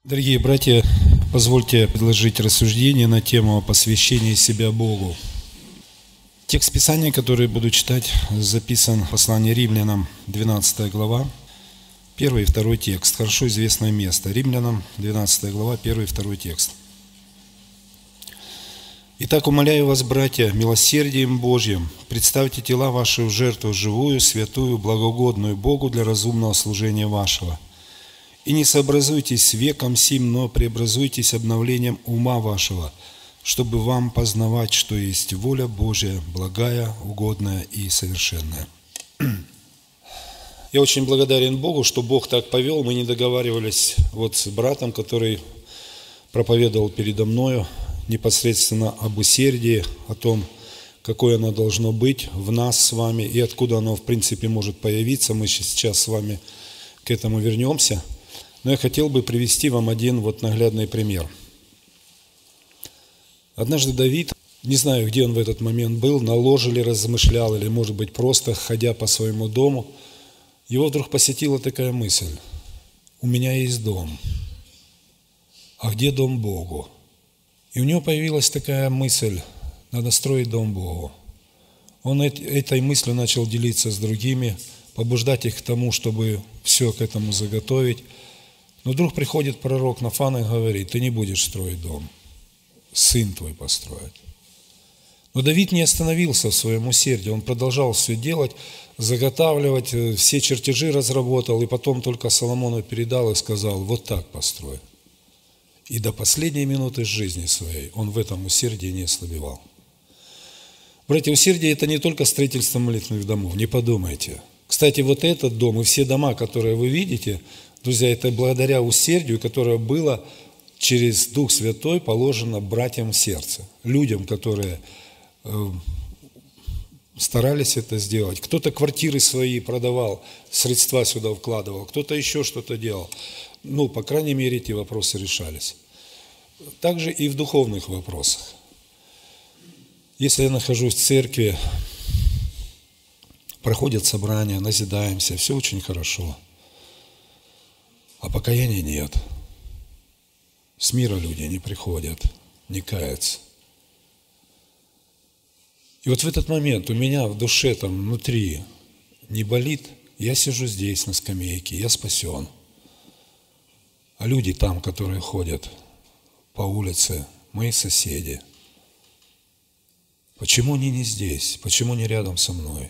Дорогие братья, позвольте предложить рассуждение на тему посвящения себя Богу. Текст Писания, который буду читать, записан в послании Римлянам, 12 глава, 1 и 2 текст. Хорошо известное место. Римлянам, 12 глава, 1 и 2 текст. «Итак, умоляю вас, братья, милосердием Божьим, представьте тела ваши в жертву живую, святую, благоугодную Богу для разумного служения вашего. И не сообразуйтесь с веком сим, но преобразуйтесь обновлением ума вашего, чтобы вам познавать, что есть воля Божья, благая, угодная и совершенная». Я очень благодарен Богу, что Бог так повел. Мы не договаривались с братом, который проповедовал передо мною непосредственно об усердии, о том, какое оно должно быть в нас с вами и откуда оно в принципе может появиться. Мы сейчас с вами к этому вернемся. Но я хотел бы привести вам один наглядный пример. Однажды Давид, не знаю, где он в этот момент был, на ложе ли размышлял, или, может быть, просто ходя по своему дому, его вдруг посетила такая мысль: «У меня есть дом, а где дом Богу?» И у него появилась такая мысль: надо строить дом Богу. Он этой мыслью начал делиться с другими, побуждать их к тому, чтобы все к этому заготовить. Но вдруг приходит пророк Нафан и говорит: ты не будешь строить дом, сын твой построит. Но Давид не остановился в своем усердии, он продолжал все делать, заготавливать, все чертежи разработал, и потом только Соломону передал и сказал: вот так построй. И до последней минуты жизни своей он в этом усердии не ослабевал. Братья, усердие – это не только строительство молитвенных домов, не подумайте. Кстати, этот дом и все дома, которые вы видите, друзья, это благодаря усердию, которое было через Дух Святой положено братьям в сердце, людям, которые старались это сделать. Кто-то квартиры свои продавал, средства сюда вкладывал, кто-то еще что-то делал. По крайней мере, эти вопросы решались. Также и в духовных вопросах. Если я нахожусь в церкви, проходят собрания, назидаемся, все очень хорошо, а покаяния нет. С мира люди не приходят, не каются. И в этот момент у меня в душе, внутри не болит, я сижу здесь на скамейке, я спасен. А люди там, которые ходят по улице, мои соседи, почему они не здесь? Почему не рядом со мной?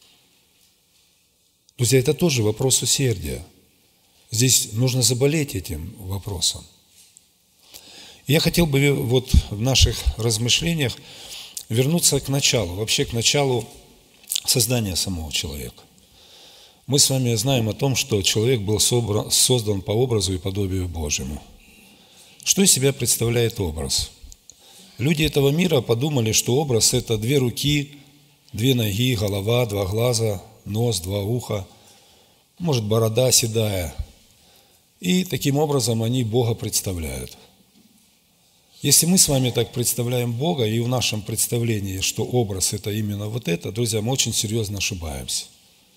Друзья, это тоже вопрос усердия. Здесь нужно заболеть этим вопросом. Я хотел бы в наших размышлениях вернуться к началу, вообще к началу создания самого человека. Мы с вами знаем о том, что человек был создан по образу и подобию Божьему. Что из себя представляет образ? Люди этого мира подумали, что образ – это 2 руки, 2 ноги, голова, 2 глаза, нос, 2 уха, может, борода седая. И таким образом они Бога представляют. Если мы с вами так представляем Бога, и в нашем представлении, что образ – это именно это, друзья, мы очень серьезно ошибаемся.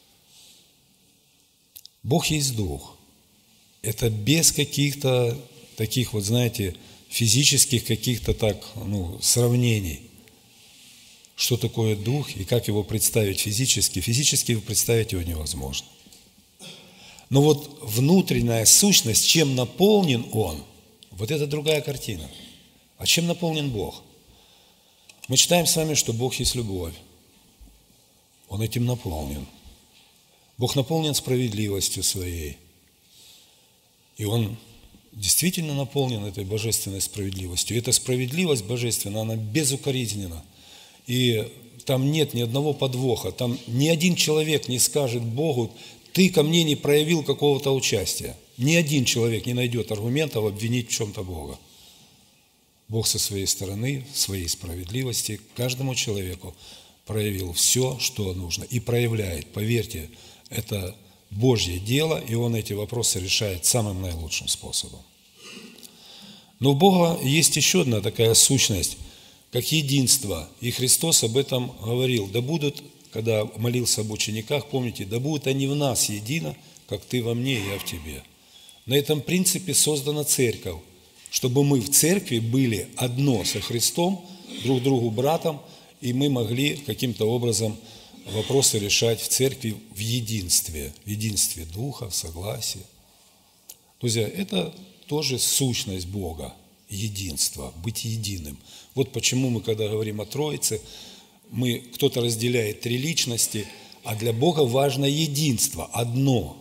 Бог есть Дух. Это без каких-то таких, физических каких-то сравнений. Что такое Дух и как его представить физически? Физически представить его невозможно. Но внутренняя сущность, чем наполнен Он, это другая картина. А чем наполнен Бог? Мы читаем с вами, что Бог есть любовь. Он этим наполнен. Бог наполнен справедливостью своей. И Он действительно наполнен этой божественной справедливостью. И эта справедливость божественная, она безукоризненна. И там нет ни одного подвоха. Там ни один человек не скажет Богу: ты ко мне не проявил какого-то участия. Ни один человек не найдет аргументов обвинить в чем-то Бога. Бог со своей стороны, своей справедливости каждому человеку проявил все, что нужно. И проявляет, поверьте, это Божье дело, и Он эти вопросы решает самым наилучшим способом. Но у Бога есть еще одна такая сущность, как единство. И Христос об этом говорил. Да будут, когда молился об учениках, помните, да будут они в нас едино, как ты во мне, и я в тебе. На этом принципе создана церковь, чтобы мы в церкви были одно со Христом, друг другу братом, и мы могли каким-то образом вопросы решать в церкви в единстве Духа, в согласии. Друзья, это тоже сущность Бога, единство, быть единым. Вот почему мы, когда говорим о Троице, кто-то разделяет три личности, а для Бога важно единство, одно.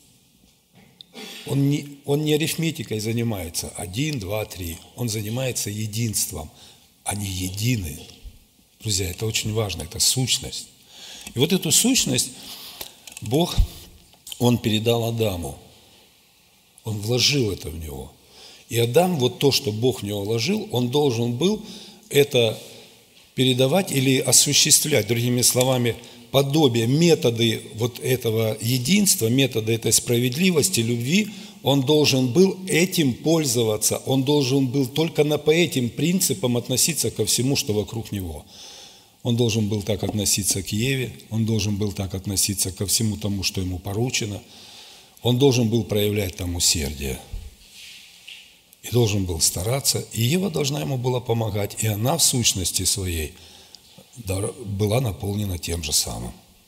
Он не арифметикой занимается, 1, 2, 3. Он занимается единством, они едины. Друзья, это очень важно, это сущность. И вот эту сущность Бог, Он передал Адаму. Он вложил это в него. И Адам, вот то, что Бог в него вложил, он должен был это передавать или осуществлять, другими словами, подобие, методы вот этого единства, методы этой справедливости, любви, он должен был этим пользоваться, он должен был только по этим принципам относиться ко всему, что вокруг него. Он должен был так относиться к Еве, он должен был так относиться ко всему тому, что ему поручено, он должен был проявлять там усердие. И должен был стараться, и Ева должна ему была помогать, и она в сущности своей была наполнена тем же самым.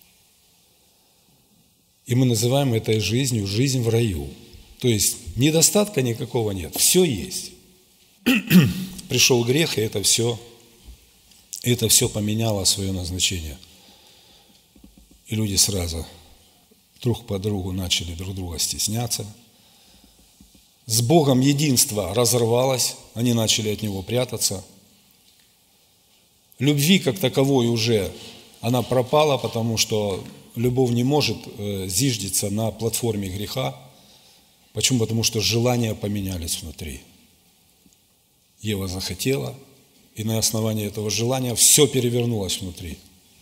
И мы называем этой жизнью жизнь в раю. То есть недостатка никакого нет, все есть. Пришел грех, и это все поменяло свое назначение. И люди сразу друг по другу начали друг друга стесняться. С Богом единство разорвалось, они начали от Него прятаться. Любви как таковой уже она пропала, потому что любовь не может зиждиться на платформе греха. Почему? Потому что желания поменялись внутри. Ева захотела, и на основании этого желания все перевернулось внутри.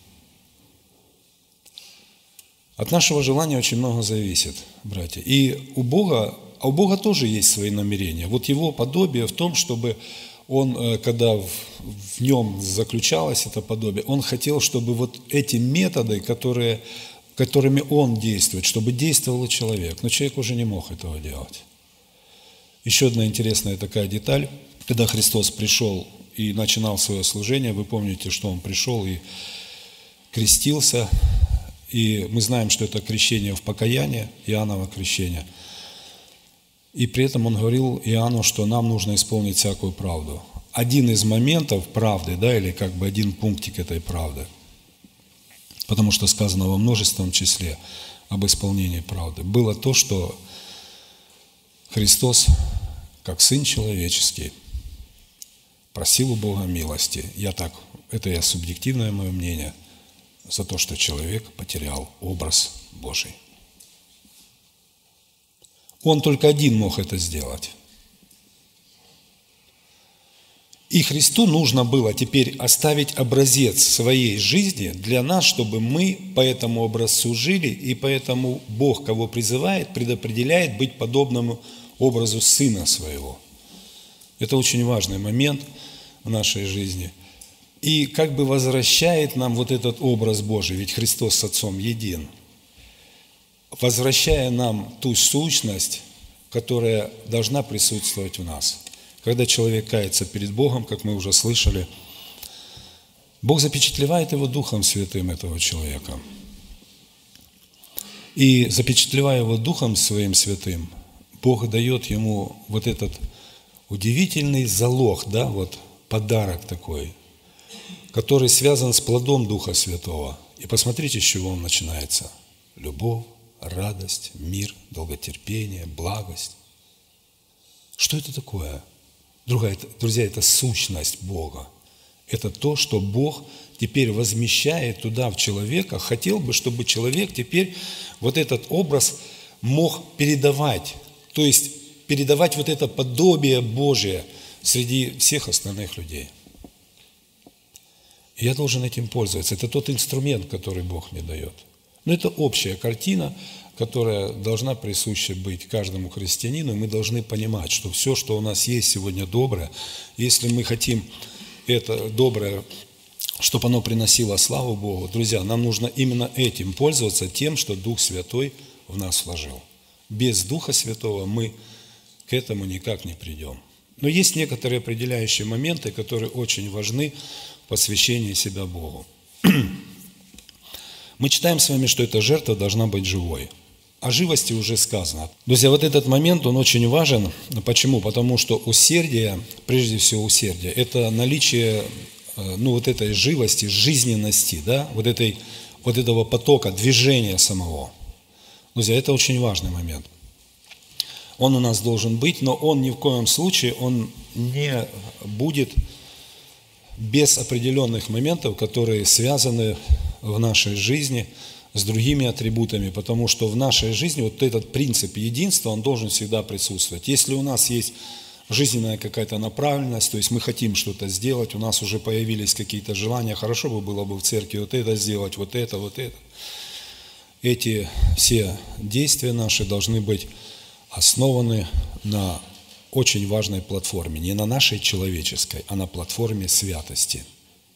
От нашего желания очень много зависит, братья. И у Бога тоже есть свои намерения. Вот Его подобие в том, чтобы Он, когда в Нем заключалось это подобие, Он хотел, чтобы вот эти методы, которыми Он действует, чтобы действовал человек. Но человек уже не мог этого делать. Еще одна интересная такая деталь. Когда Христос пришел и начинал свое служение, вы помните, что Он пришел и крестился. И мы знаем, что это крещение в покаяние, Иоанново крещение. И при этом он говорил Иоанну, что нам нужно исполнить всякую правду. Один из моментов правды, или как бы один пунктик этой правды, потому что сказано во множественном числе об исполнении правды, было то, что Христос, как Сын Человеческий, просил у Бога милости. Это субъективное мое мнение, за то, что человек потерял образ Божий. Он только один мог это сделать. И Христу нужно было теперь оставить образец своей жизни для нас, чтобы мы по этому образцу жили, и поэтому Бог, кого призывает, предопределяет быть подобному образу Сына Своего. Это очень важный момент в нашей жизни. И как бы возвращает нам вот этот образ Божий, ведь Христос с Отцом един, возвращая нам ту сущность, которая должна присутствовать в нас. Когда человек кается перед Богом, как мы уже слышали, Бог запечатлевает его Духом Святым, этого человека. И запечатлевая его Духом Своим Святым, Бог дает ему вот этот удивительный залог, подарок такой, который связан с плодом Духа Святого. И посмотрите, с чего он начинается. Любовь, радость, мир, долготерпение, благость. Что это такое? Друзья, это сущность Бога. Это то, что Бог теперь возмещает туда, в человека. Хотел бы, чтобы человек теперь вот этот образ мог передавать. То есть передавать вот это подобие Божие среди всех остальных людей. И я должен этим пользоваться. Это тот инструмент, который Бог мне дает. Но это общая картина, которая должна присуща быть каждому христианину. И мы должны понимать, что все, что у нас есть сегодня доброе, если мы хотим это доброе, чтобы оно приносило славу Богу, друзья, нам нужно именно этим пользоваться, тем, что Дух Святой в нас вложил. Без Духа Святого мы к этому никак не придем. Но есть некоторые определяющие моменты, которые очень важны в посвящении себя Богу. Мы читаем с вами, что эта жертва должна быть живой. О живости уже сказано. Друзья, вот этот момент, он очень важен. Почему? Потому что усердие, прежде всего усердие, это наличие, вот этой живости, жизненности, да, вот этого потока, движения самого. Друзья, это очень важный момент. Он у нас должен быть, но он ни в коем случае, он не будет без определенных моментов, которые связаны в нашей жизни с другими атрибутами, потому что в нашей жизни вот этот принцип единства, он должен всегда присутствовать. Если у нас есть жизненная какая-то направленность, то есть мы хотим что-то сделать, у нас уже появились какие-то желания, хорошо бы было бы в церкви вот это сделать, вот это. Эти все действия наши должны быть основаны на очень важной платформе, не на нашей человеческой, а на платформе святости.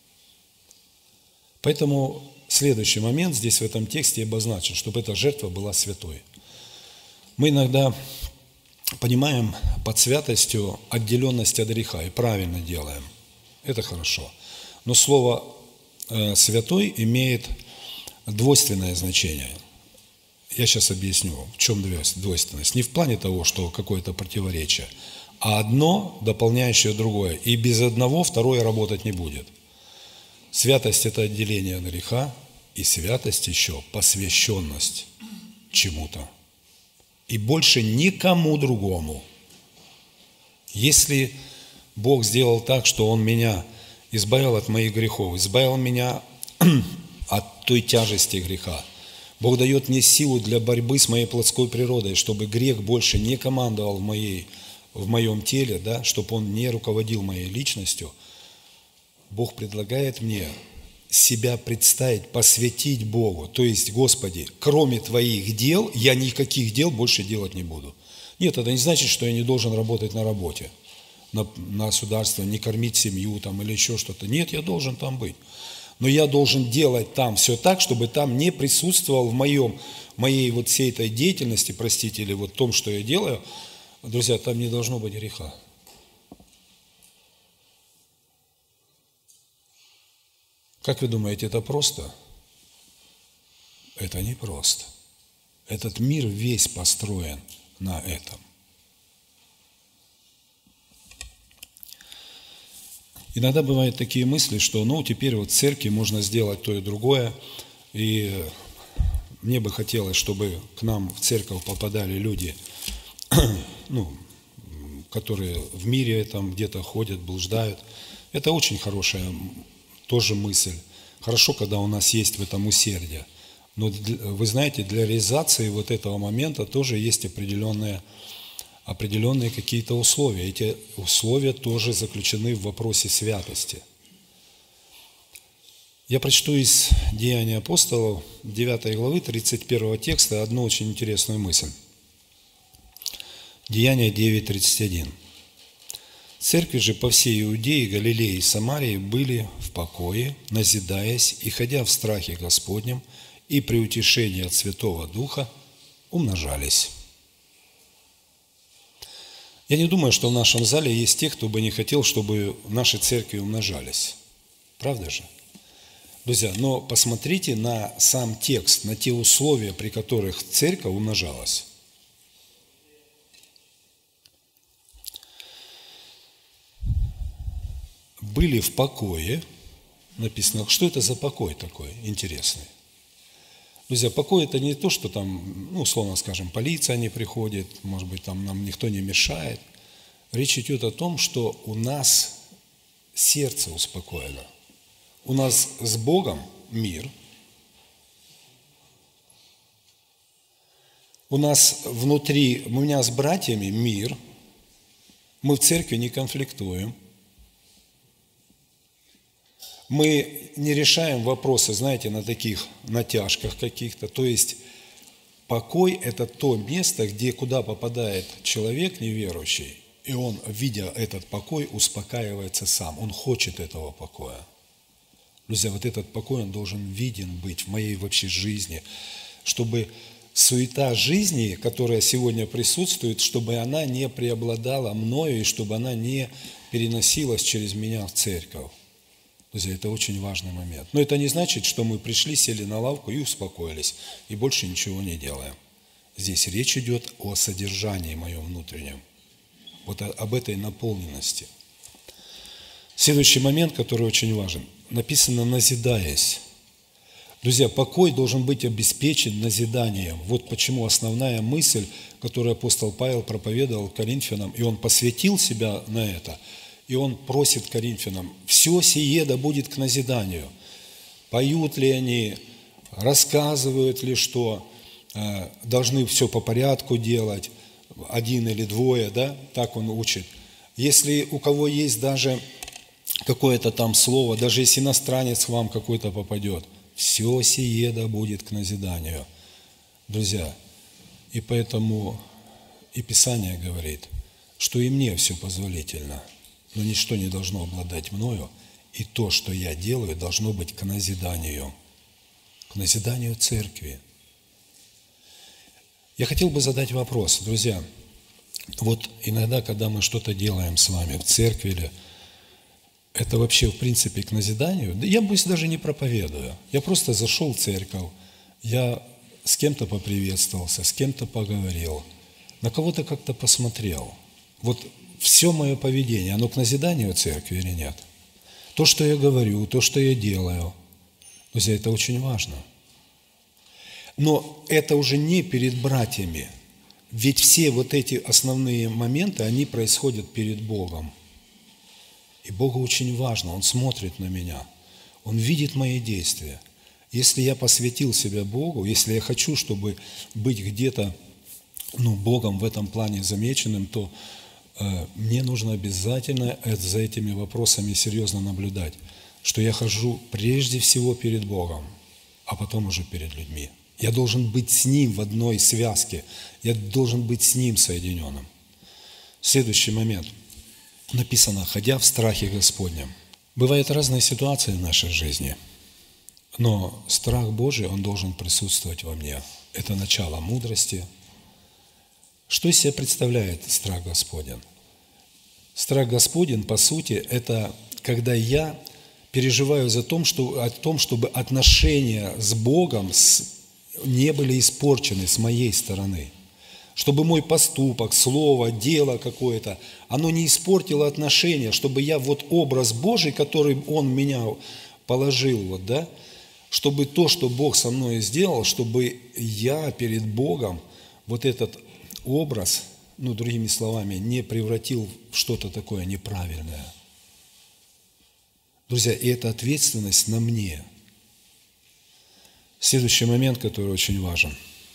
Поэтому следующий момент здесь в этом тексте обозначен, чтобы эта жертва была святой. Мы иногда понимаем под святостью отделенность от греха и правильно делаем. Это хорошо. Но слово «святой» имеет двойственное значение. Я сейчас объясню, в чем двойственность. Не в плане того, что какое-то противоречие, а одно дополняющее другое. И без одного второе работать не будет. Святость – это отделение от греха, и святость еще – посвященность чему-то. И больше никому другому. Если Бог сделал так, что Он меня избавил от моих грехов, избавил меня от той тяжести греха, Бог дает мне силу для борьбы с моей плотской природой, чтобы грех больше не командовал в моем теле, да, чтобы он не руководил моей личностью. Бог предлагает мне себя представить, посвятить Богу. То есть, Господи, кроме Твоих дел, я никаких дел больше делать не буду. Нет, это не значит, что я не должен работать на работе, на государство, не кормить семью там, или еще что-то. Нет, я должен там быть. Но я должен делать там все так, чтобы там не присутствовал в моей вот всей этой деятельности, простите, или вот том, что я делаю, друзья, там не должно быть греха. Как вы думаете, это просто? Это не просто. Этот мир весь построен на этом. Иногда бывают такие мысли, что теперь вот в церкви можно сделать то и другое, и мне бы хотелось, чтобы к нам в церковь попадали люди, которые в мире там где-то ходят, блуждают. Это очень хорошая тоже мысль. Хорошо, когда у нас есть в этом усердие. Но вы знаете, для реализации вот этого момента тоже есть определенные какие-то условия. Эти условия тоже заключены в вопросе святости. Я прочту из Деяний апостолов 9 главы 31 текста одну очень интересную мысль. Деяния 9:31. Церкви же по всей Иудее, Галилее и Самарии были в покое, назидаясь и ходя в страхе Господнем и при утешении от Святого Духа умножались. Я не думаю, что в нашем зале есть те, кто бы не хотел, чтобы наши церкви умножались. Правда же? Друзья, но посмотрите на сам текст, на те условия, при которых церковь умножалась. Были в покое, написано, что это за покой такой интересный? Друзья, покой – это не то, что там, условно скажем, полиция не приходит, может быть, там нам никто не мешает. Речь идет о том, что у нас сердце успокоено. У нас с Богом мир. У нас внутри, у меня с братьями мир. Мы в церкви не конфликтуем. Мы не решаем вопросы, знаете, на таких натяжках каких-то. То есть покой – это то место, куда попадает человек неверующий, и он, видя этот покой, успокаивается сам. Он хочет этого покоя. Друзья, вот этот покой, он должен виден быть в моей вообще жизни, чтобы суета жизни, которая сегодня присутствует, чтобы она не преобладала мною и чтобы она не переносилась через меня в церковь. Друзья, это очень важный момент. Но это не значит, что мы пришли, сели на лавку и успокоились, и больше ничего не делаем. Здесь речь идет о содержании моем внутреннем, вот об этой наполненности. Следующий момент, который очень важен, написано «назидаясь». Друзья, покой должен быть обеспечен назиданием. Вот почему основная мысль, которую апостол Павел проповедовал Коринфянам, и он посвятил себя на это, и он просит Коринфянам: «Все сие да будет к назиданию». Поют ли они, рассказывают ли, что должны все по порядку делать, один или двое, да, так он учит. Если у кого есть даже какое-то там слово, даже если иностранец к вам какой-то попадет, все сие да будет к назиданию. Друзья, и поэтому и Писание говорит, что и мне все позволительно, но ничто не должно обладать мною, и то, что я делаю, должно быть к назиданию церкви. Я хотел бы задать вопрос, друзья. Вот иногда, когда мы что-то делаем с вами в церкви, или это вообще в принципе к назиданию, да я пусть даже не проповедую. Я просто зашел в церковь, я с кем-то поприветствовался, с кем-то поговорил, на кого-то как-то посмотрел. Вот все мое поведение, оно к назиданию церкви или нет? То, что я говорю, то, что я делаю, друзья, это очень важно. Но это уже не перед братьями, ведь все вот эти основные моменты, они происходят перед Богом. И Богу очень важно, Он смотрит на меня, Он видит мои действия. Если я посвятил себя Богу, если я хочу, чтобы быть где-то Богом в этом плане замеченным, то мне нужно обязательно за этими вопросами серьезно наблюдать, что я хожу прежде всего перед Богом, а потом уже перед людьми. Я должен быть с Ним в одной связке, я должен быть с Ним соединенным. Следующий момент. Написано: «Ходя в страхе Господнем». Бывают разные ситуации в нашей жизни, но страх Божий, он должен присутствовать во мне. Это начало мудрости. Что из себя представляет страх Господень? Страх Господень, по сути, это когда я переживаю о том, чтобы отношения с Богом не были испорчены с моей стороны. Чтобы мой поступок, слово, дело какое-то, оно не испортило отношения, чтобы я вот образ Божий, который Он в меня положил, чтобы то, что Бог со мной сделал, чтобы я перед Богом вот этот образ, другими словами, не превратил в что-то такое неправильное. Друзья, и эта ответственность на мне. Следующий момент, который очень важен.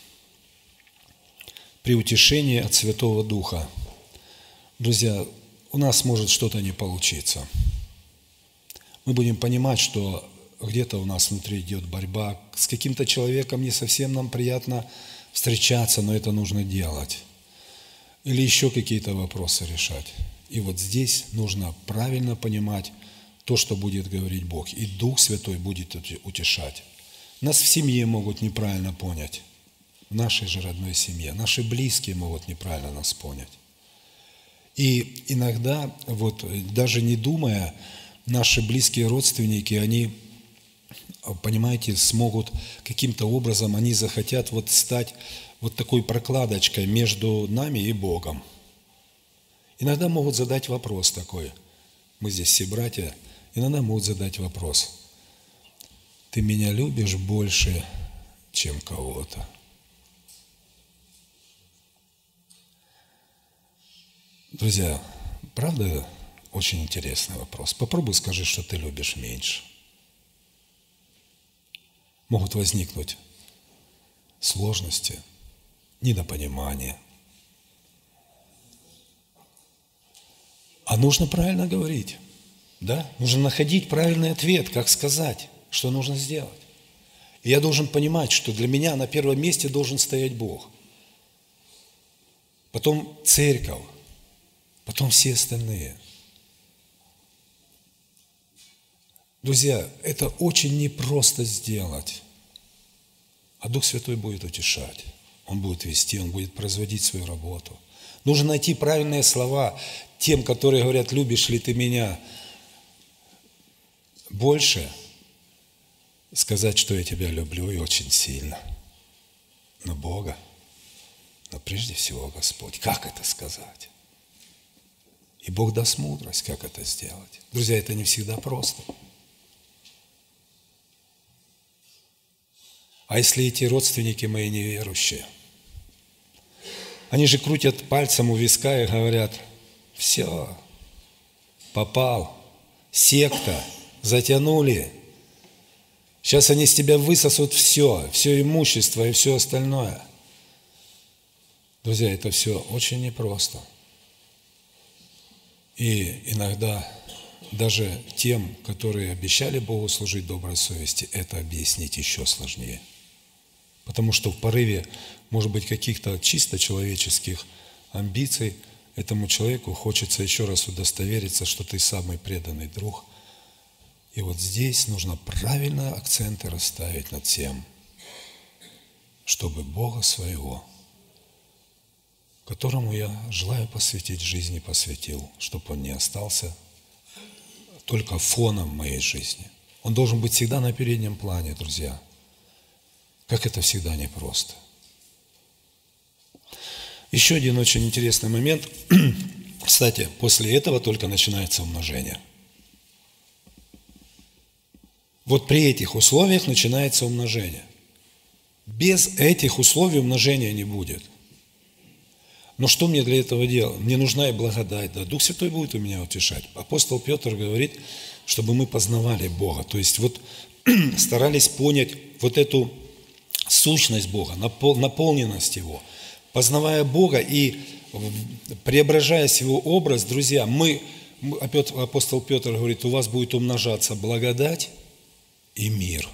При утешении от Святого Духа. Друзья, у нас может что-то не получиться. Мы будем понимать, что где-то у нас внутри идет борьба. С каким-то человеком не совсем нам приятно встречаться, но это нужно делать. Или еще какие-то вопросы решать. И вот здесь нужно правильно понимать то, что будет говорить Бог. И Дух Святой будет утешать. Нас в семье могут неправильно понять. В нашей же родной семье. Наши близкие могут неправильно нас понять. И иногда, даже не думая, наши близкие родственники, они, понимаете, смогут каким-то образом, они захотят стать такой прокладочкой между нами и Богом. Иногда могут задать вопрос такой. Мы здесь все братья. Иногда могут задать вопрос. Ты меня любишь больше, чем кого-то? Друзья, правда, очень интересный вопрос. Попробуй скажи, что ты любишь меньше. Могут возникнуть сложности, недопонимание. А нужно правильно говорить, да? Нужно находить правильный ответ, как сказать, что нужно сделать. И я должен понимать, что для меня на первом месте должен стоять Бог. Потом церковь, потом все остальные. Друзья, это очень непросто сделать, а Дух Святой будет утешать. Он будет вести, он будет производить свою работу. Нужно найти правильные слова тем, которые говорят: любишь ли ты меня больше, сказать, что я тебя люблю и очень сильно. Но Бога, но прежде всего Господь. Как это сказать? И Бог даст мудрость, как это сделать. Друзья, это не всегда просто. А если эти родственники мои неверующие? Они же крутят пальцем у виска и говорят: все, попал, секта, затянули. Сейчас они с тебя высосут все имущество и все остальное. Друзья, это все очень непросто. И иногда даже тем, которые обещали Богу служить доброй совести, это объяснить еще сложнее. Потому что в порыве, может быть, каких-то чисто человеческих амбиций этому человеку хочется еще раз удостовериться, что ты самый преданный друг. И вот здесь нужно правильно акценты расставить над тем, чтобы Бога своего, которому я желаю посвятить жизнь, и посвятил, чтобы он не остался только фоном моей жизни. Он должен быть всегда на переднем плане, друзья. Как это всегда непросто. Еще один очень интересный момент. Кстати, после этого только начинается умножение. Вот при этих условиях начинается умножение. Без этих условий умножения не будет. Но что мне для этого делать? Мне нужна и благодать. Да? Дух Святой будет у меня утешать. Апостол Петр говорит, чтобы мы познавали Бога. То есть вот старались понять вот эту сущность Бога, наполненность Его. Познавая Бога и преображаясь в Его образ, друзья, апостол Петр говорит, у вас будет умножаться благодать и мир.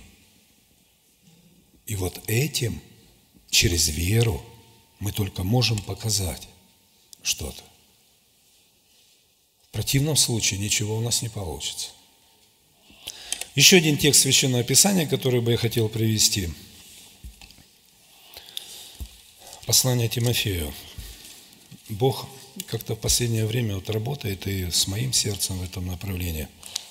И вот этим, через веру, мы только можем показать что-то. В противном случае ничего у нас не получится. Еще один текст Священного Писания, который бы я хотел привести. Послание Тимофею. Бог как-то в последнее время вот работает и с моим сердцем в этом направлении.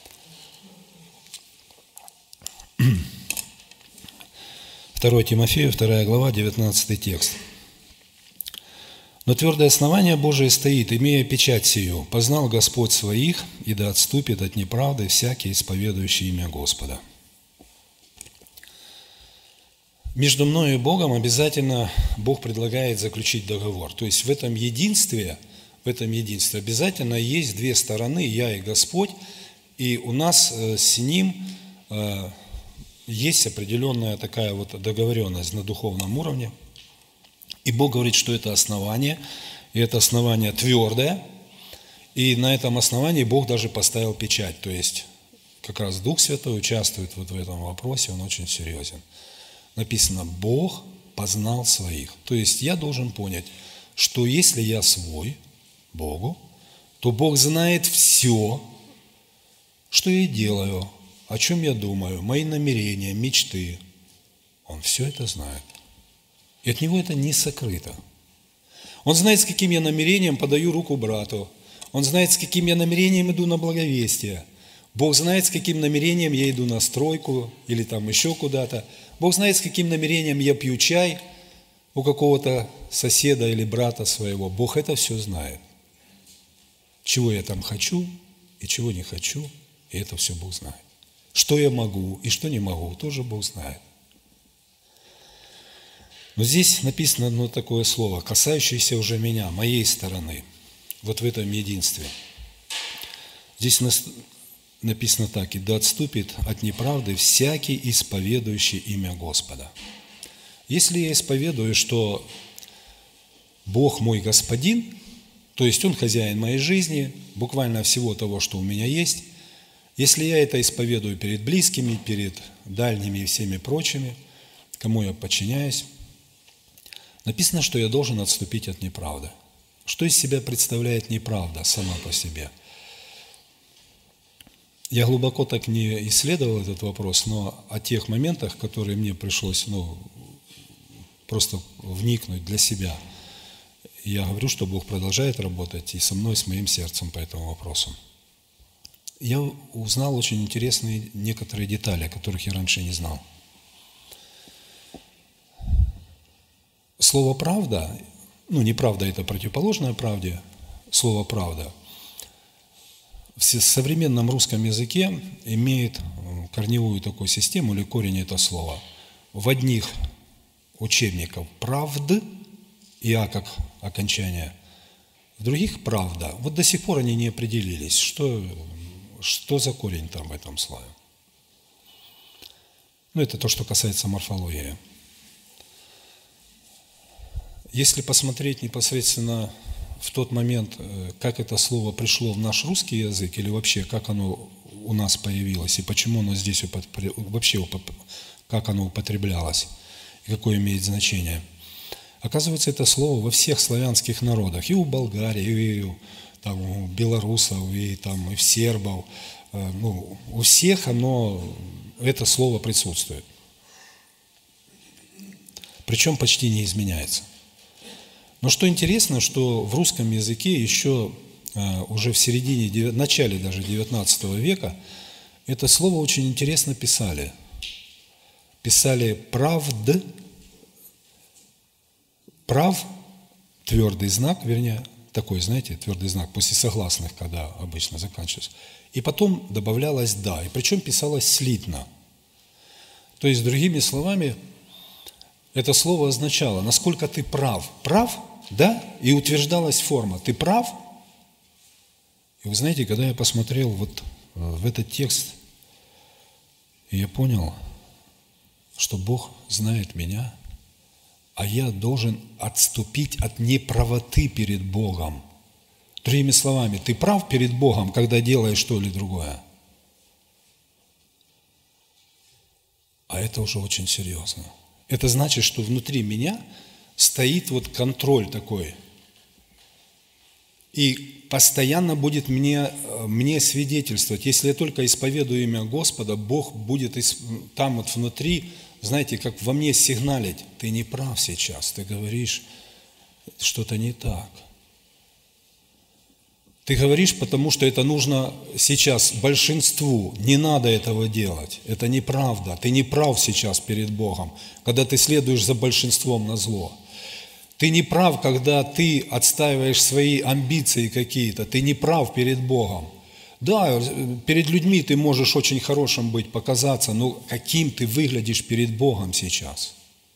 2 Тимофею, 2 глава, 19 текст. «Но твердое основание Божие стоит, имея печать сию, познал Господь своих, и да отступит от неправды всякий, исповедующий имя Господа». Между мною и Богом обязательно Бог предлагает заключить договор. То есть в этом единстве обязательно есть две стороны, я и Господь, и у нас с Ним есть определенная такая вот договоренность на духовном уровне. И Бог говорит, что это основание, и это основание твердое, и на этом основании Бог даже поставил печать. То есть как раз Дух Святой участвует вот в этом вопросе, он очень серьезен. Написано, Бог познал своих. То есть я должен понять, что если я свой Богу, то Бог знает все, что я делаю, о чем я думаю, мои намерения, мечты. Он все это знает. И от Него это не сокрыто. Он знает, с каким я намерением подаю руку брату. Он знает, с каким я намерением иду на благовестие. Бог знает, с каким намерением я иду на стройку или там еще куда-то. Бог знает, с каким намерением я пью чай у какого-то соседа или брата своего. Бог это все знает. Чего я там хочу и чего не хочу, и это все Бог знает. Что я могу и что не могу, тоже Бог знает. Но здесь написано одно такое слово, касающееся уже меня, моей стороны, вот в этом единстве. Здесь написано так, «И да отступит от неправды всякий, исповедующий имя Господа». Если я исповедую, что Бог мой Господин, то есть Он хозяин моей жизни, буквально всего того, что у меня есть, если я это исповедую перед близкими, перед дальними и всеми прочими, кому я подчиняюсь, написано, что я должен отступить от неправды. Что из себя представляет неправда сама по себе? Я глубоко так не исследовал этот вопрос, но о тех моментах, которые мне пришлось просто вникнуть для себя. И я говорю, что Бог продолжает работать и со мной, с моим сердцем по этому вопросу. Я узнал очень интересные некоторые детали, о которых я раньше не знал. Слово «правда», неправда – это противоположное правде, слово «правда» в современном русском языке имеет корневую такую систему или корень это слово. В одних учебниках «правд» и «а» как окончание, в других «правда». Вот до сих пор они не определились, что за корень там в этом слове. Это то, что касается морфологии. Если посмотреть непосредственно в тот момент, как это слово пришло в наш русский язык, или вообще, как оно у нас появилось, и почему оно здесь вообще, как оно употреблялось, и какое имеет значение. Оказывается, это слово во всех славянских народах, и у Болгарии, и у белорусов, и в сербов, у всех это слово присутствует. Причем почти не изменяется. Но что интересно, что в русском языке еще уже в начале даже XIX века это слово очень интересно писали. Писали «правд», «прав», твердый знак, вернее, такой, знаете, твердый знак после согласных, когда обычно заканчивается. И потом добавлялось «да», и причем писалось слитно. То есть, другими словами, это слово означало, насколько ты прав. Прав, да? И утверждалась форма. Ты прав? И вы знаете, когда я посмотрел вот в этот текст, я понял, что Бог знает меня, а я должен отступить от неправоты перед Богом. Другими словами, ты прав перед Богом, когда делаешь то или другое. А это уже очень серьезно. Это значит, что внутри меня стоит вот контроль такой. И постоянно будет мне свидетельствовать. Если я только исповедую имя Господа, Бог будет там вот внутри, знаете, как во мне сигналить. Ты не прав сейчас, ты говоришь что-то не так. Ты говоришь, потому что это нужно сейчас большинству. Не надо этого делать. Это неправда. Ты не прав сейчас перед Богом, когда ты следуешь за большинством на зло. Ты не прав, когда ты отстаиваешь свои амбиции какие-то. Ты не прав перед Богом. Да, перед людьми ты можешь очень хорошим быть, показаться, но каким ты выглядишь перед Богом сейчас?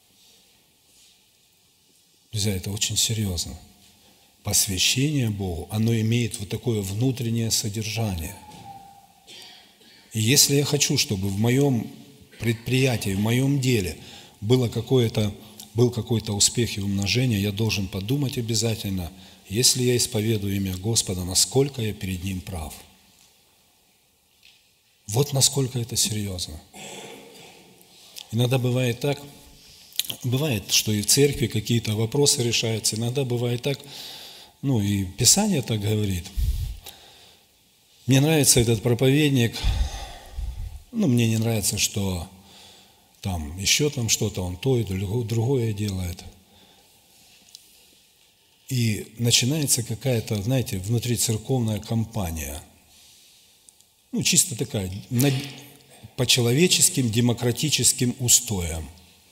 Друзья, это очень серьезно. Посвящение Богу, оно имеет вот такое внутреннее содержание. И если я хочу, чтобы в моем предприятии, в моем деле был какой-то успех и умножение, я должен подумать обязательно, если я исповедую имя Господа, насколько я перед Ним прав. Вот насколько это серьезно. Иногда бывает так, что и в церкви какие-то вопросы решаются, иногда бывает так, и Писание так говорит. Мне нравится этот проповедник, мне не нравится, что еще что-то, он то и другое делает. И начинается какая-то, знаете, внутрицерковная кампания. Чисто такая, по человеческим демократическим устоям.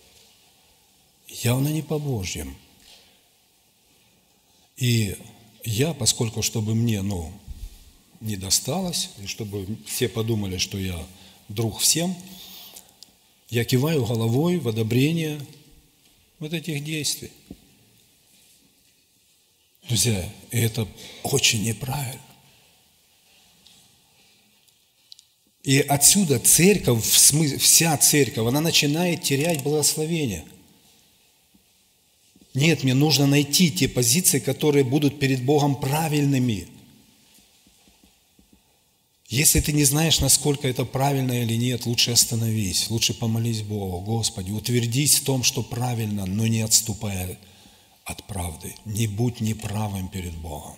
Явно не по Божьим. И я, поскольку, чтобы мне, не досталось, и чтобы все подумали, что я друг всем, я киваю головой в одобрение вот этих действий. Друзья, это очень неправильно. И отсюда церковь, вся церковь, она начинает терять благословение. Нет, мне нужно найти те позиции, которые будут перед Богом правильными. Если ты не знаешь, насколько это правильно или нет, лучше остановись, лучше помолись Богу, Господи, утвердись в том, что правильно, но не отступая от правды. Не будь неправым перед Богом.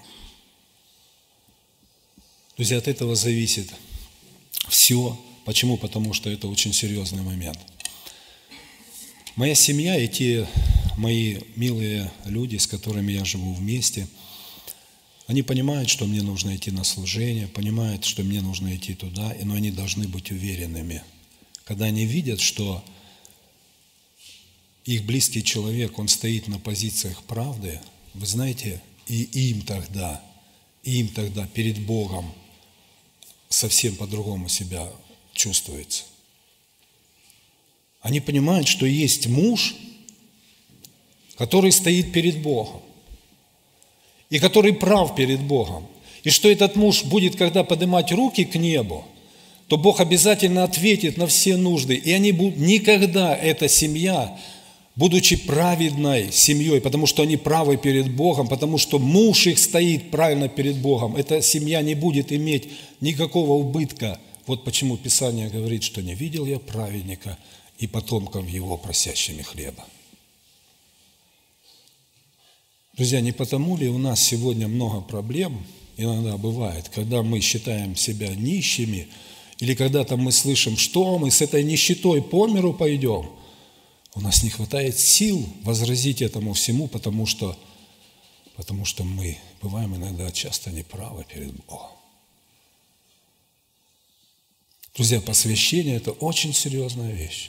Друзья, от этого зависит все. Почему? Потому что это очень серьезный момент. Моя семья и те мои милые люди, с которыми я живу вместе, они понимают, что мне нужно идти на служение, понимают, что мне нужно идти туда, но они должны быть уверенными. Когда они видят, что их близкий человек, он стоит на позициях правды, вы знаете, и им тогда перед Богом совсем по-другому себя чувствуется. Они понимают, что есть муж, который стоит перед Богом, и который прав перед Богом. И что этот муж будет, когда поднимать руки к небу, то Бог обязательно ответит на все нужды. И они будут никогда, эта семья, будучи праведной семьей, потому что они правы перед Богом, потому что муж их стоит правильно перед Богом, эта семья не будет иметь никакого убытка. Вот почему Писание говорит, что не видел я праведника и потомков его просящими хлеба. Друзья, не потому ли у нас сегодня много проблем, иногда бывает, когда мы считаем себя нищими, или когда-то мы слышим, что мы с этой нищетой по миру пойдем, у нас не хватает сил возразить этому всему, потому что мы бываем иногда часто неправы перед Богом. Друзья, посвящение – это очень серьезная вещь.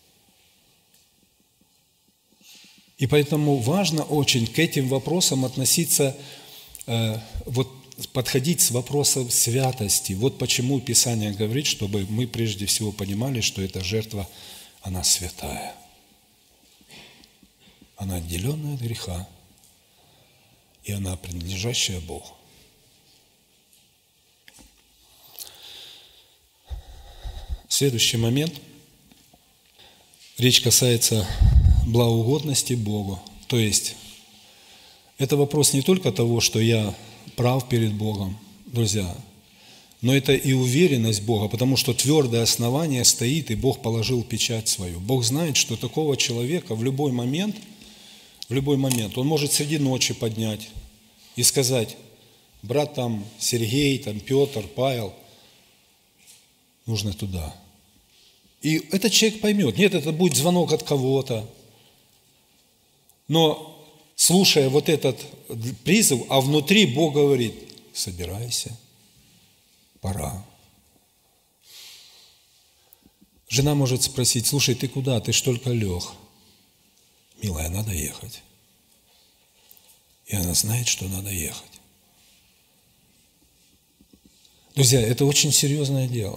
И поэтому важно очень к этим вопросам относиться, подходить с вопросом святости. Вот почему Писание говорит, чтобы мы прежде всего понимали, что эта жертва, она святая. Она отделенная от греха, и она принадлежащая Богу. Следующий момент. Речь касается благоугодности Богу. То есть, это вопрос не только того, что я прав перед Богом, друзья, но это и уверенность Бога, потому что твердое основание стоит, и Бог положил печать свою. Бог знает, что такого человека в любой момент, он может среди ночи поднять и сказать: брат там Сергей, там Петр, Павел, нужно туда. И этот человек поймет. Нет, это будет звонок от кого-то. Но слушая вот этот призыв, а внутри Бог говорит: собирайся, пора. Жена может спросить: слушай, ты куда? Ты ж только лег. Милая, надо ехать. И она знает, что надо ехать. Друзья, это очень серьезное дело.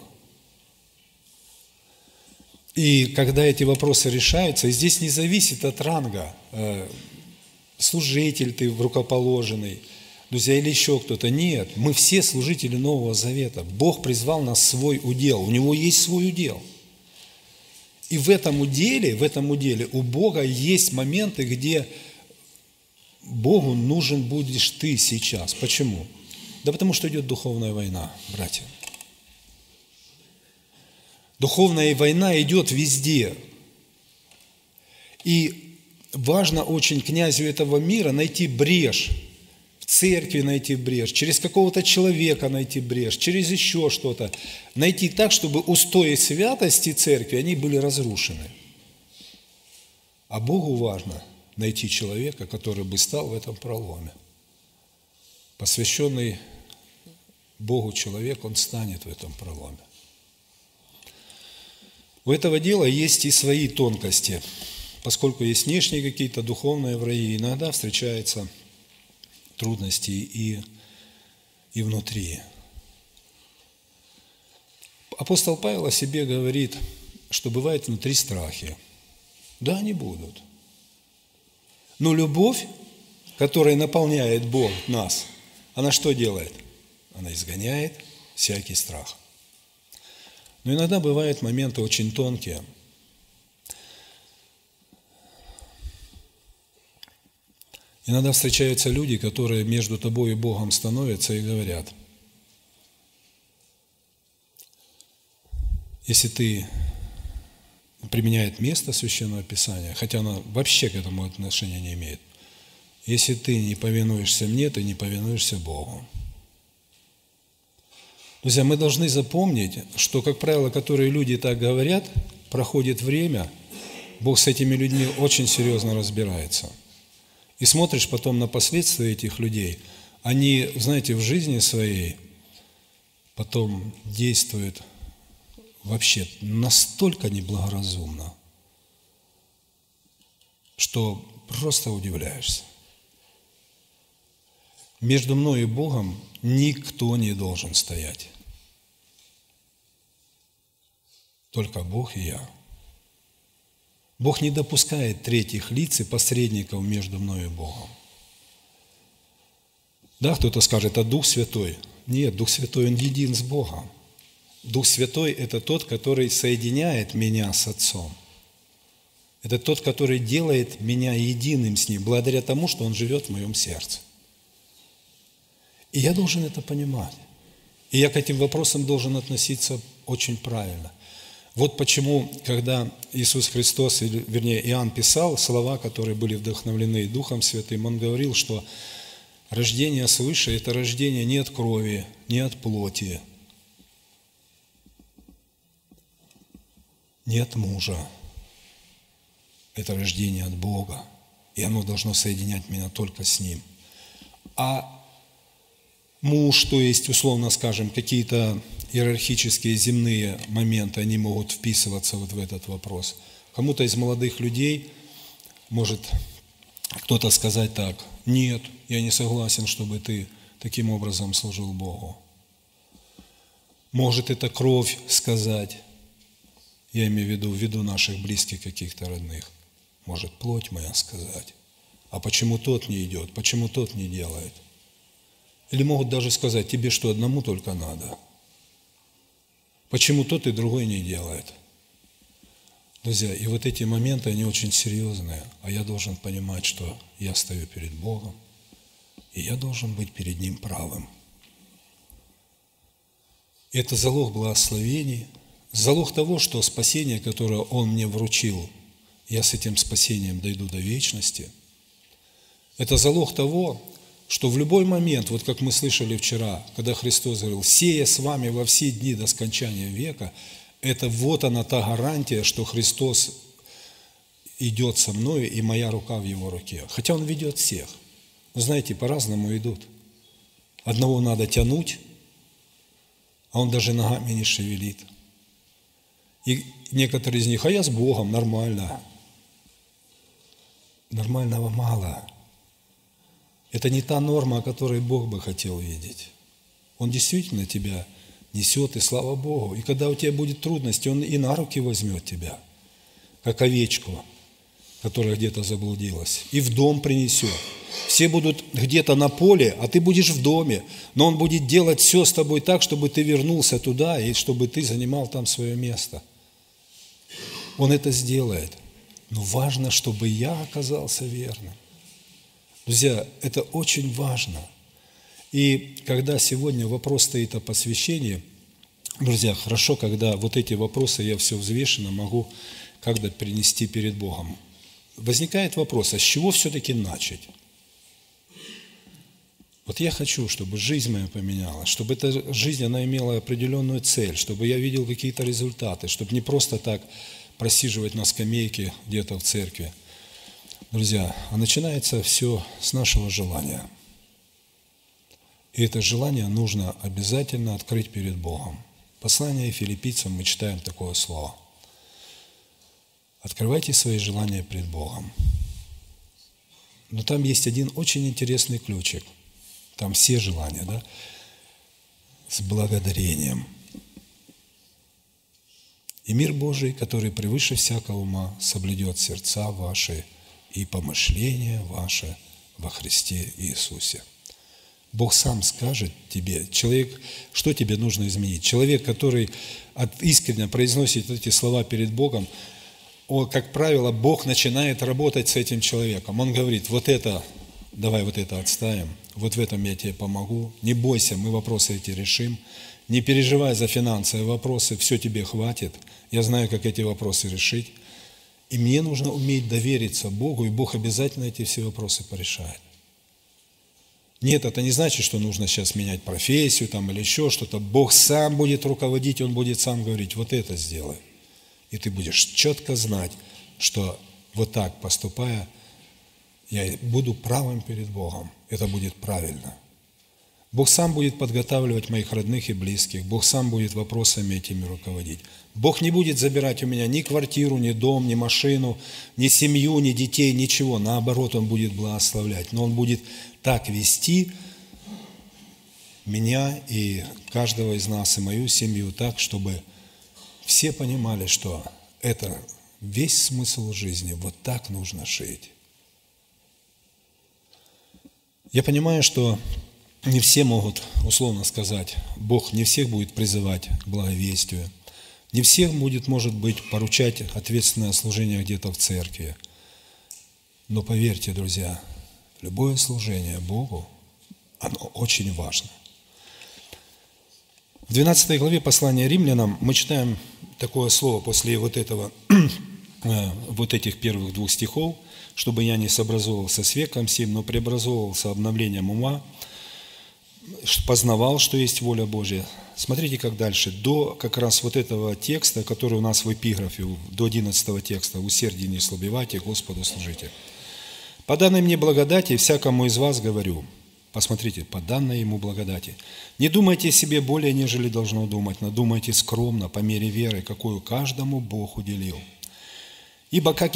И когда эти вопросы решаются, и здесь не зависит от ранга, служитель ты рукоположенный, друзья, или еще кто-то. Нет, мы все служители Нового Завета. Бог призвал нас в свой удел, у Него есть свой удел. И в этом уделе у Бога есть моменты, где Богу нужен будешь ты сейчас. Почему? Да потому что идет духовная война, братья. Духовная война идет везде. И важно очень князю этого мира найти брешь, в церкви найти брешь, через какого-то человека найти брешь, через еще что-то. Найти так, чтобы устои святости церкви, они были разрушены. А Богу важно найти человека, который бы стал в этом проломе. Посвященный Богу человек, он станет в этом проломе. У этого дела есть и свои тонкости, поскольку есть внешние какие-то духовные враги, иногда встречаются трудности и внутри. Апостол Павел о себе говорит, что бывают внутри страхи. Да, они будут. Но любовь, которая наполняет Бог нас, она что делает? Она изгоняет всякий страх. Но иногда бывают моменты очень тонкие. Иногда встречаются люди, которые между тобой и Богом становятся и говорят: если ты применяет место Священного Писания, хотя оно вообще к этому отношения не имеет, если ты не повинуешься мне, ты не повинуешься Богу. Друзья, мы должны запомнить, что, как правило, которые люди так говорят, проходит время, Бог с этими людьми очень серьезно разбирается. И смотришь потом на последствия этих людей, они, знаете, в жизни своей потом действуют вообще настолько неблагоразумно, что просто удивляешься. Между мной и Богом никто не должен стоять. Только Бог и я. Бог не допускает третьих лиц и посредников между мной и Богом. Да, кто-то скажет, а Дух Святой? Нет, Дух Святой, Он един с Богом. Дух Святой – это тот, который соединяет меня с Отцом. Это тот, который делает меня единым с Ним, благодаря тому, что Он живет в моем сердце. И я должен это понимать. И я к этим вопросам должен относиться очень правильно. Вот почему, когда Иисус Христос, вернее, Иоанн писал слова, которые были вдохновлены Духом Святым, он говорил, что рождение свыше – это рождение не от крови, не от плоти, не от мужа. Это рождение от Бога, и оно должно соединять меня только с Ним. А муж, то есть, условно скажем, какие-то иерархические земные моменты, они могут вписываться вот в этот вопрос. Кому-то из молодых людей может кто-то сказать так: нет, я не согласен, чтобы ты таким образом служил Богу. Может это кровь сказать, я имею в виду наших близких каких-то родных. Может плоть моя сказать, а почему тот не идет, почему тот не делает? Или могут даже сказать, тебе что, одному только надо? Почему тот и другой не делает? Друзья, и вот эти моменты, они очень серьезные, а я должен понимать, что я стою перед Богом, и я должен быть перед Ним правым. И это залог благословений, залог того, что спасение, которое Он мне вручил, я с этим спасением дойду до вечности. Это залог того, что в любой момент, вот как мы слышали вчера, когда Христос говорил, «Сея с вами во все дни до скончания века», это вот она та гарантия, что Христос идет со мной, и моя рука в Его руке. Хотя Он ведет всех. Но знаете, по-разному идут. Одного надо тянуть, а Он даже ногами не шевелит. И некоторые из них, а я с Богом, нормально. Нормального мало. Это не та норма, которой Бог бы хотел видеть. Он действительно тебя несет, и слава Богу. И когда у тебя будет трудности, Он и на руки возьмет тебя, как овечку, которая где-то заблудилась, и в дом принесет. Все будут где-то на поле, а ты будешь в доме, но Он будет делать все с тобой так, чтобы ты вернулся туда, и чтобы ты занимал там свое место. Он это сделает. Но важно, чтобы я оказался верным. Друзья, это очень важно. И когда сегодня вопрос стоит о посвящении, друзья, хорошо, когда вот эти вопросы я все взвешенно могу как-то принести перед Богом. Возникает вопрос, а с чего все-таки начать? Вот я хочу, чтобы жизнь моя поменялась, чтобы эта жизнь, она имела определенную цель, чтобы я видел какие-то результаты, чтобы не просто так просиживать на скамейке где-то в церкви. Друзья, а начинается все с нашего желания. И это желание нужно обязательно открыть перед Богом. Послание Филиппийцам мы читаем такое слово. Открывайте свои желания пред Богом. Но там есть один очень интересный ключик. Там все желания, да? С благодарением. И мир Божий, который превыше всякого ума, соблюдет сердца ваши и помышления ваши во Христе Иисусе. Бог сам скажет тебе, человек, что тебе нужно изменить. Человек, который искренне произносит эти слова перед Богом, как правило, Бог начинает работать с этим человеком. Он говорит, вот это, давай вот это отставим, вот в этом я тебе помогу, не бойся, мы вопросы эти решим, не переживай за финансовые вопросы, все тебе хватит, я знаю, как эти вопросы решить. И мне нужно уметь довериться Богу, и Бог обязательно эти все вопросы порешает. Нет, это не значит, что нужно сейчас менять профессию там, или еще что-то. Бог сам будет руководить, Он будет сам говорить, вот это сделай. И ты будешь четко знать, что вот так поступая, я буду правым перед Богом. Это будет правильно. Бог сам будет подготавливать моих родных и близких. Бог сам будет вопросами этими руководить. Бог не будет забирать у меня ни квартиру, ни дом, ни машину, ни семью, ни детей, ничего. Наоборот, Он будет благословлять. Но Он будет так вести меня и каждого из нас, и мою семью так, чтобы все понимали, что это весь смысл жизни. Вот так нужно жить. Я понимаю, что не все могут, условно сказать, Бог не всех будет призывать к благовестию, не всех будет, может быть, поручать ответственное служение где-то в церкви. Но поверьте, друзья, любое служение Богу, оно очень важно. В 12 главе послания Римлянам мы читаем такое слово после вот этих первых 2 стихов, чтобы я не сообразовывался с веком сим, но преобразовывался обновлением ума, познавал, что есть воля Божья. Смотрите, как дальше. До как раз вот этого текста, который у нас в эпиграфе, до 11 текста, «Усердие не слабевайте, Господу служите». «По данной мне благодати всякому из вас говорю». Посмотрите, по данной ему благодати. «Не думайте о себе более, нежели должно думать, но думайте скромно, по мере веры, какую каждому Бог уделил. Ибо как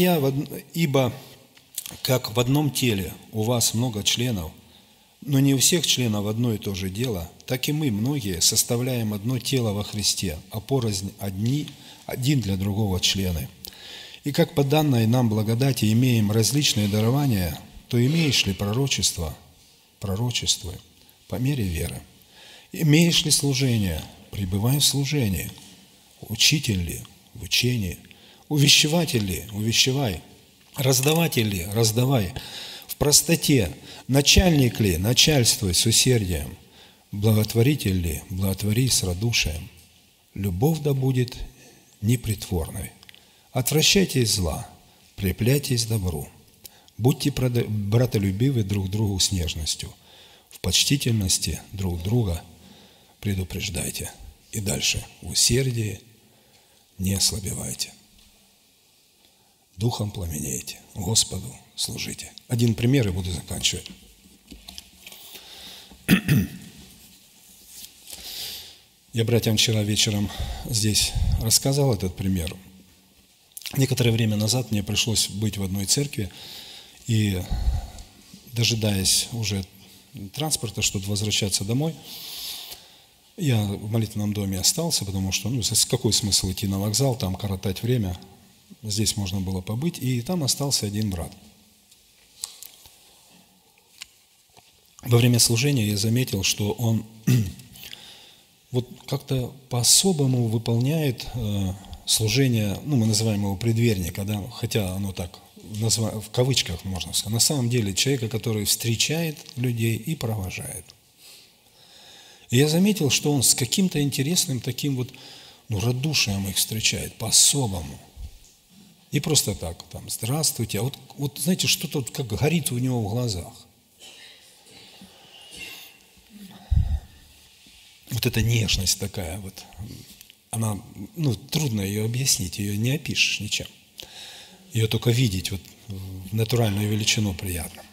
в одном теле у вас много членов, но не у всех членов одно и то же дело, так и мы, многие, составляем одно тело во Христе, а порознь один для другого члены. И как по данной нам благодати имеем различные дарования, то имеешь ли пророчество? Пророчествуй по мере веры. Имеешь ли служение? Пребывай в служении. Учитель ли? В учении. Увещеватель ли? Увещевай. Раздаватель ли? Раздавай. В простоте. Начальник ли? Начальствуй с усердием. Благотворитель ли? Благотвори с радушием. Любовь да будет непритворной. Отвращайтесь зла, препляйтесь добру. Будьте братолюбивы друг другу с нежностью. В почтительности друг друга предупреждайте. И дальше. В усердии не ослабевайте. Духом пламенейте. Господу служите. Один пример и буду заканчивать. Я братьям вчера вечером здесь рассказал этот пример. Некоторое время назад мне пришлось быть в одной церкви, и, дожидаясь уже транспорта, чтобы возвращаться домой, я в молитвенном доме остался, потому что, какой смысл идти на вокзал, там коротать время, здесь можно было побыть, и там остался один брат. Во время служения я заметил, что он вот как-то по-особому выполняет служение, мы называем его предверника, да, хотя оно так, в кавычках можно сказать, на самом деле человека, который встречает людей и провожает. И я заметил, что он с каким-то интересным таким радушием их встречает, по-особому. Не просто так, там, здравствуйте, а вот знаете, что-то как горит у него в глазах. Вот эта нежность такая, она, трудно ее объяснить, ее не опишешь ничем. Ее только видеть, в натуральную величину приятно.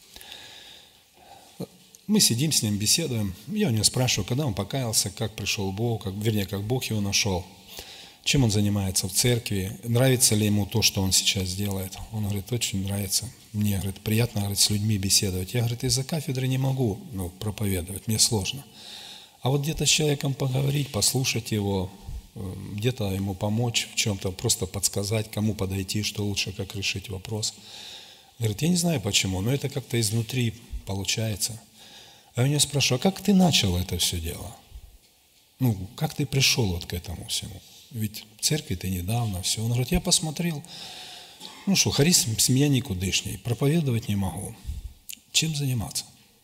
Мы сидим с ним, беседуем. Я у него спрашиваю, когда он покаялся, как пришел Бог, как Бог его нашел, чем он занимается в церкви, нравится ли ему то, что он сейчас делает. Он говорит, очень нравится. Мне, говорит, приятно, с людьми беседовать. Я, говорит, из-за кафедры не могу проповедовать, мне сложно. А вот где-то с человеком поговорить, послушать его, где-то ему помочь в чем-то, просто подсказать, кому подойти, что лучше, как решить вопрос. Говорит, я не знаю почему, но это как-то изнутри получается. А я у него спрашиваю, а как ты начал это все дело? Как ты пришел к этому всему? Ведь в церкви ты недавно, все. Он говорит, я посмотрел, харизм с меня никудышний, проповедовать не могу. Чем заниматься?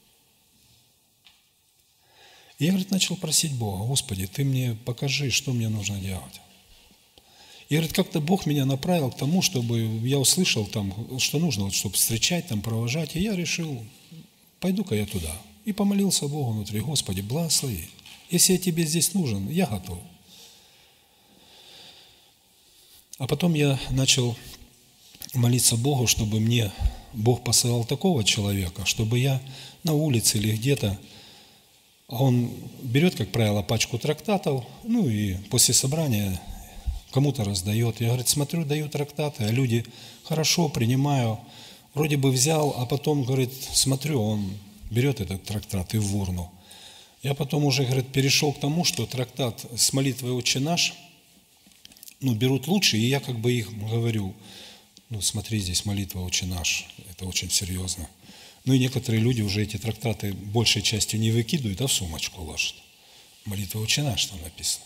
И я, говорит, начал просить Бога, Господи, Ты мне покажи, что мне нужно делать. И, говорит, как-то Бог меня направил к тому, чтобы я услышал там, что нужно, чтобы встречать, там, провожать. И я решил, пойду-ка я туда. И помолился Богу внутри, Господи, благослови. Если я Тебе здесь нужен, я готов. А потом я начал молиться Богу, чтобы мне Бог посылал такого человека, чтобы я на улице или где-то, он берет, как правило, пачку трактатов, ну и после собрания кому-то раздает. Я, говорит, смотрю, даю трактаты, а люди хорошо, принимаю. Вроде бы взял, а потом, говорит, смотрю, он берет этот трактат и в урну. Я потом уже, говорит, перешел к тому, что трактат с молитвой «Отче наш», берут лучше, и я как бы их говорю, смотри, здесь молитва «Отче наш», это очень серьезно. И некоторые люди уже эти трактаты большей частью не выкидывают, а в сумочку ложат. Молитва «Отче наш» там написано.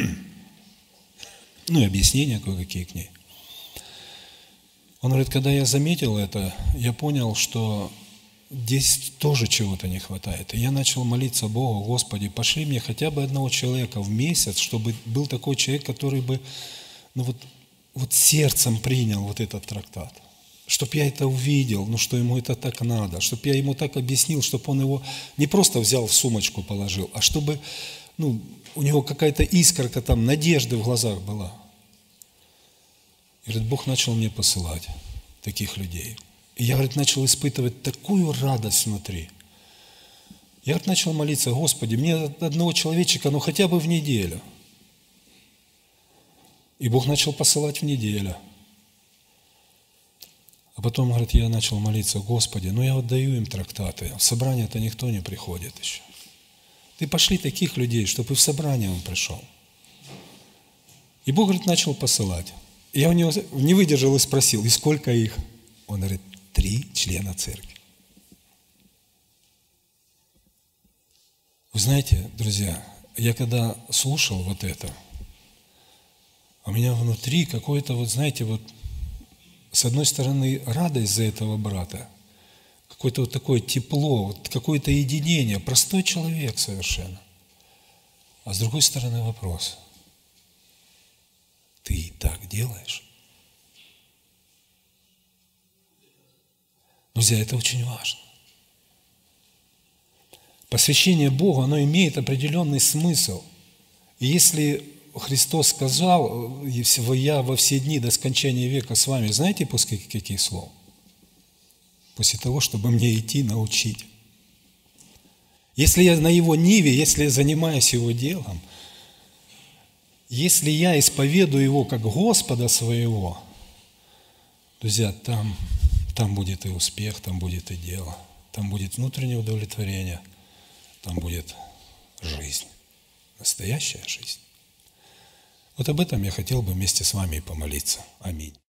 И объяснения кое-какие к ней. Он говорит, когда я заметил это, я понял, что здесь тоже чего-то не хватает. И я начал молиться Богу: Господи, пошли мне хотя бы одного человека в месяц, чтобы был такой человек, который бы сердцем принял вот этот трактат. Чтобы я это увидел, что ему это так надо, чтобы я ему так объяснил, чтобы он его не просто взял в сумочку положил, а чтобы у него какая-то искорка там, надежды в глазах была. И, говорит, Бог начал мне посылать таких людей. И я, говорит, начал испытывать такую радость внутри. Я, говорит, начал молиться: Господи, мне одного человечка, хотя бы в неделю. И Бог начал посылать в неделю. А потом, говорит, я начал молиться: Господи, я даю им трактаты, в собрание-то никто не приходит еще. Ты пошли таких людей, чтобы и в собрание он пришел. И Бог, говорит, начал посылать. И я у него не выдержал и спросил: и сколько их? Он говорит: 3 члена церкви. Вы знаете, друзья, я когда слушал вот это, у меня внутри какое-то, с одной стороны, радость за этого брата, какое-то такое тепло, какое-то единение, простой человек совершенно. А с другой стороны вопрос: ты и так делаешь? Друзья, это очень важно. Посвящение Богу, оно имеет определенный смысл. И если Христос сказал: «Я во все дни до скончания века с вами», знаете, после каких слов? После того, чтобы мне идти научить. Если я на Его ниве, если я занимаюсь Его делом, если я исповедую Его как Господа своего, друзья, там будет и успех, там будет и дело, там будет внутреннее удовлетворение, там будет жизнь, настоящая жизнь. Вот об этом я хотел бы вместе с вами и помолиться. Аминь.